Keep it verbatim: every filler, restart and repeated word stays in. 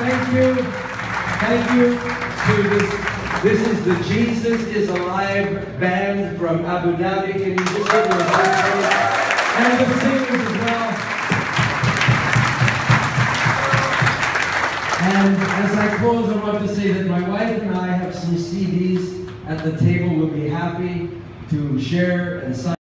thank you. Thank you to this. This is the Jesus is Alive band from Abu Dhabi. Can you just give them a hand? And the singers as well. And as I close, I want to say that my wife and I have some C Ds at the table. We'll be happy to share and sign.